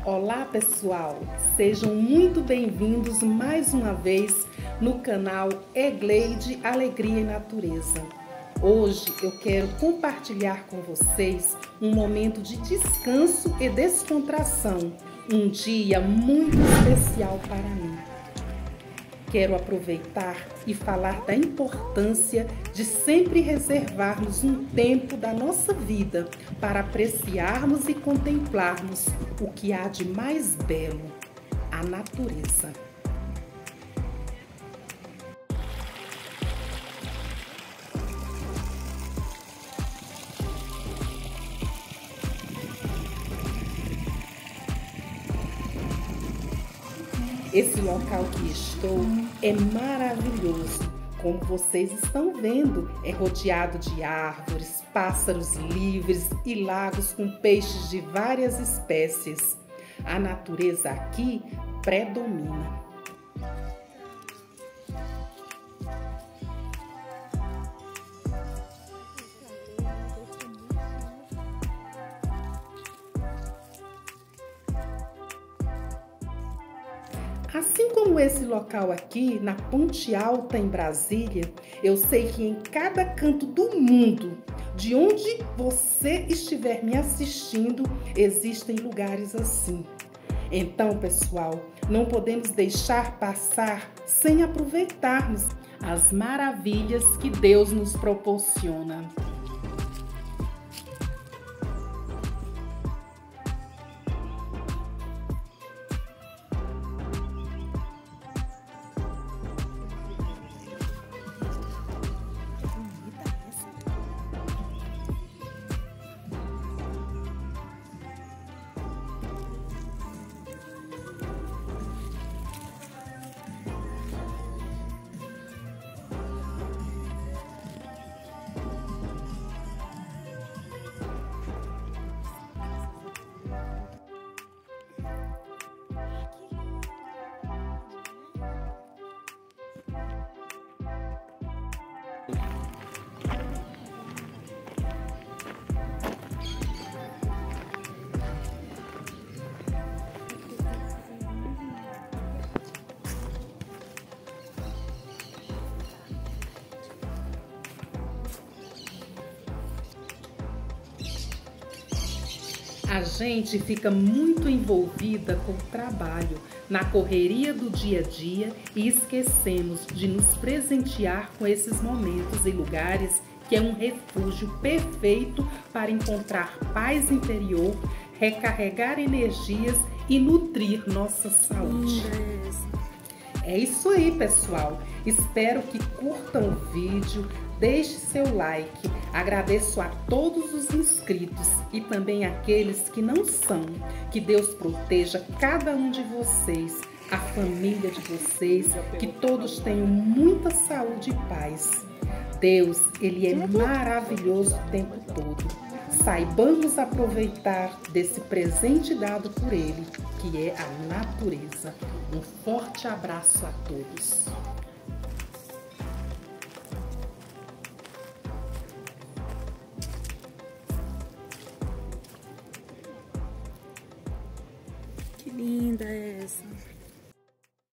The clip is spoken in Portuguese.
Olá pessoal, sejam muito bem-vindos mais uma vez no canal Egleide Alegria e Natureza. Hoje eu quero compartilhar com vocês um momento de descanso e descontração, um dia muito especial para mim. Quero aproveitar e falar da importância de sempre reservarmos um tempo da nossa vida para apreciarmos e contemplarmos o que há de mais belo, a natureza. Esse local que estou é maravilhoso. Como vocês estão vendo, é rodeado de árvores, pássaros livres e lagos com peixes de várias espécies. A natureza aqui predomina. Assim como esse local aqui, na Ponte Alta, em Brasília, eu sei que em cada canto do mundo, de onde você estiver me assistindo, existem lugares assim. Então, pessoal, não podemos deixar passar sem aproveitarmos as maravilhas que Deus nos proporciona. A gente fica muito envolvida com o trabalho, na correria do dia a dia e esquecemos de nos presentear com esses momentos e lugares que é um refúgio perfeito para encontrar paz interior, recarregar energias e nutrir nossa saúde. É isso aí, pessoal. Espero que curtam o vídeo, deixe seu like. Agradeço a todos os inscritos e também aqueles que não são. Que Deus proteja cada um de vocês, a família de vocês, que todos tenham muita saúde e paz. Deus, Ele é maravilhoso o tempo todo. Saibamos aproveitar desse presente dado por Ele, que é a natureza. Um forte abraço a todos.